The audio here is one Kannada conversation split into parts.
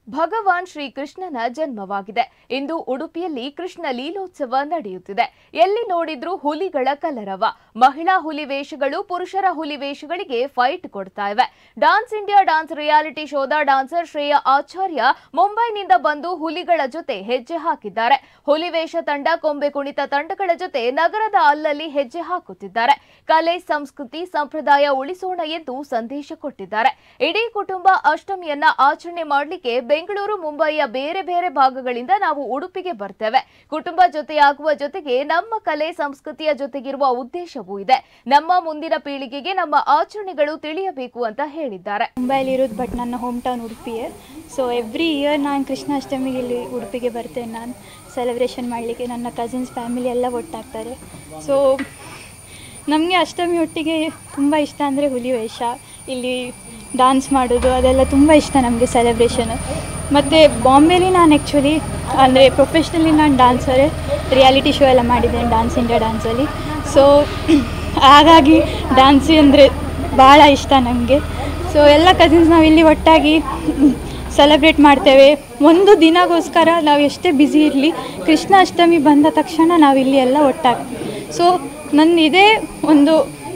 ಭಗವಾನ್ ಶ್ರೀಕೃಷ್ಣನ ಜನ್ಮವಾಗಿದೆ. ಇಂದು ಉಡುಪಿಯಲ್ಲಿ ಕೃಷ್ಣ ಲೀಲೋತ್ಸವ ನಡೆಯುತ್ತಿದೆ. ಎಲ್ಲಿ ನೋಡಿದ್ರೂ ಹುಲಿಗಳ ಕಲರವ. ಮಹಿಳಾ ಹುಲಿ ವೇಷಗಳು ಪುರುಷರ ಹುಲಿ ವೇಷಗಳಿಗೆ ಫೈಟ್ ಕೊಡ್ತಾ ಇವೆ. ಡಾನ್ಸ್ ಇಂಡಿಯಾ ಡಾನ್ಸ್ ರಿಯಾಲಿಟಿ ಶೋದ ಡಾನ್ಸರ್ ಶ್ರೇಯಾ ಆಚಾರ್ಯ ಮುಂಬೈನಿಂದ ಬಂದು ಹುಲಿಗಳ ಜೊತೆ ಹೆಜ್ಜೆ ಹಾಕಿದ್ದಾರೆ. ಹುಲಿ ವೇಷ ತಂಡ, ಕೊಂಬೆ ಕುಣಿತ ತಂಡಗಳ ಜೊತೆ ನಗರದ ಅಲ್ಲಲ್ಲಿ ಹೆಜ್ಜೆ ಹಾಕುತ್ತಿದ್ದಾರೆ. ಕಲೆ, ಸಂಸ್ಕೃತಿ, ಸಂಪ್ರದಾಯ ಉಳಿಸೋಣ ಎಂದು ಸಂದೇಶ ಕೊಟ್ಟಿದ್ದಾರೆ. ಇಡೀ ಕುಟುಂಬ ಅಷ್ಟಮಿಯನ್ನ ಆಚರಣೆ ಮಾಡಲಿಕ್ಕೆ ಬೆಂಗಳೂರು, ಮುಂಬಯಿಯ ಬೇರೆ ಬೇರೆ ಭಾಗಗಳಿಂದ ನಾವು ಉಡುಪಿಗೆ ಬರ್ತೇವೆ. ಕುಟುಂಬ ಜೊತೆಯಾಗುವ ಜೊತೆಗೆ ನಮ್ಮ ಕಲೆ ಸಂಸ್ಕೃತಿಯ ಜೊತೆಗಿರುವ ಉದ್ದೇಶವೂ ಇದೆ. ನಮ್ಮ ಮುಂದಿನ ಪೀಳಿಗೆಗೆ ನಮ್ಮ ಆಚರಣೆಗಳು ತಿಳಿಯಬೇಕು ಅಂತ ಹೇಳಿದ್ದಾರೆ. ಮುಂಬೈಲಿ ಇರೋದು, ಬಟ್ ನನ್ನ ಹೋಮ್ ಟೌನ್ ಉಡುಪಿಯೇ. ಸೊ ಎವ್ರಿ ಇಯರ್ ನಾನು ಕೃಷ್ಣಾಷ್ಟಮಿಗೆ ಇಲ್ಲಿ ಉಡುಪಿಗೆ ಬರ್ತೇನೆ. ನಾನು ಸೆಲೆಬ್ರೇಷನ್ ಮಾಡಲಿಕ್ಕೆ ನನ್ನ ಕಸಿನ್ಸ್ ಫ್ಯಾಮಿಲಿ ಎಲ್ಲ ಒಟ್ಟಾಗ್ತಾರೆ. ಸೊ ನಮಗೆ ಅಷ್ಟಮಿ ಒಟ್ಟಿಗೆ ತುಂಬ ಇಷ್ಟ ಅಂದರೆ ಹುಲಿ ವೇಷ, ಇಲ್ಲಿ ಡ್ಯಾನ್ಸ್ ಮಾಡೋದು ಅದೆಲ್ಲ ತುಂಬ ಇಷ್ಟ ನಮಗೆ ಸೆಲೆಬ್ರೇಷನ್. ಮತ್ತು ಬಾಂಬೆಲಿ ನಾನು ಆ್ಯಕ್ಚುಲಿ ಅಂದರೆ ಪ್ರೊಫೆಷ್ನಲಿ ನಾನು ಡ್ಯಾನ್ಸರೇ, ರಿಯಾಲಿಟಿ ಶೋ ಎಲ್ಲ ಮಾಡಿದ್ದೇನೆ ಡಾನ್ಸ್ ಇಂಡಿಯಾ ಡ್ಯಾನ್ಸಲ್ಲಿ. ಸೊ ಹಾಗಾಗಿ ಡ್ಯಾನ್ಸ್ ಅಂದರೆ ಭಾಳ ಇಷ್ಟ ನಮಗೆ. ಸೊ ಎಲ್ಲ ಕಸಿನ್ಸ್ ನಾವು ಇಲ್ಲಿ ಒಟ್ಟಾಗಿ ಸೆಲೆಬ್ರೇಟ್ ಮಾಡ್ತೇವೆ. ಒಂದು ದಿನಗೋಸ್ಕರ ನಾವು ಎಷ್ಟೇ ಬ್ಯುಸಿ ಇರಲಿ, ಕೃಷ್ಣಾಷ್ಟಮಿ ಬಂದ ತಕ್ಷಣ ನಾವಿಲ್ಲಿ ಎಲ್ಲ ಒಟ್ಟಾಗಿ. ಸೊ ನನ್ನ ಇದೇ ಒಂದು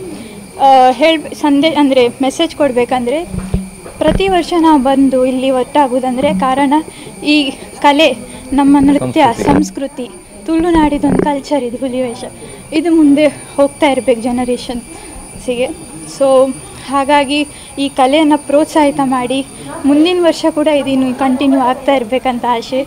ಅಂದರೆ ಮೆಸೇಜ್ ಕೊಡಬೇಕಂದ್ರೆ, ಪ್ರತಿ ವರ್ಷ ನಾವು ಬಂದು ಇಲ್ಲಿ ಒಟ್ಟಾಗೋದಂದರೆ ಕಾರಣ ಈ ಕಲೆ, ನಮ್ಮ ನೃತ್ಯ, ಸಂಸ್ಕೃತಿ, ತುಳುನಾಡಿದೊಂದು ಕಲ್ಚರ್ ಇದು ಹುಲಿವೇಷ. ಇದು ಮುಂದೆ ಹೋಗ್ತಾ ಇರಬೇಕು ಜನರೇಷನ್ಸಿಗೆ. ಸೊ ಹಾಗಾಗಿ ಈ ಕಲೆಯನ್ನು ಪ್ರೋತ್ಸಾಹಿತ ಮಾಡಿ ಮುಂದಿನ ವರ್ಷ ಕೂಡ ಇದಿನ್ನು ಕಂಟಿನ್ಯೂ ಆಗ್ತಾ ಇರಬೇಕಂತ ಆಸೆ.